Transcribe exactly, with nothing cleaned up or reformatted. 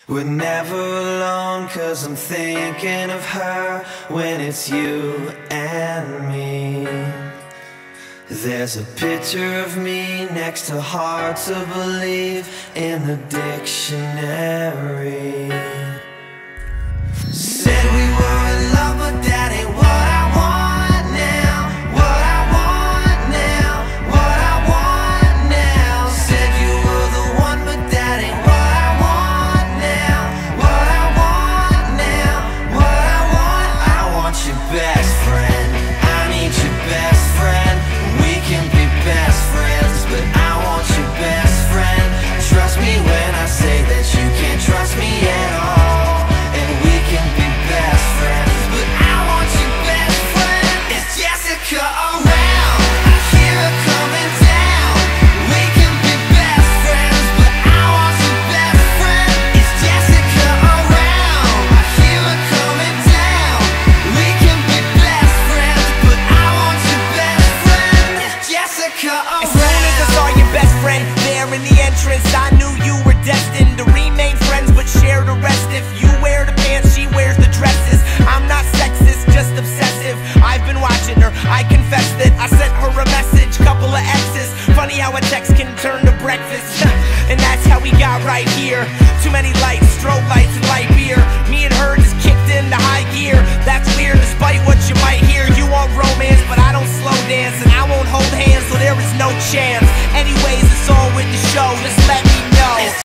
We're never alone, cause I'm thinking of her when it's you and me. There's a picture of me next to hard to believe in the dictionary. Said we were in love, but that ain't what I want now. What I want now, what I want now. Said you were the one, but that ain't what I want now. What I want now, what I want. I want your best friend, I need your best friend. We can be best friends, but I want your best friend. Trust me when I say that you can't trust me at all. And we can be best friends, but I want your best friend. Is Jessica around? I hear her coming down. We can be best friends, but I want your best friend. Is Jessica around? I hear her coming down. We can be best friends, but I want your best friend. Is Jessica around? As soon as I saw your best friend there in the entrance, I knew you were destined to remain friends, but share the rest. If you wear the pants, she wears the dresses. I'm not sexist, just obsessive. I've been watching her, I confess that I sent her a message, couple of X's. Funny how a text can turn to breakfast. And that's how we got right here. Too many lights, strobe lights and light beer.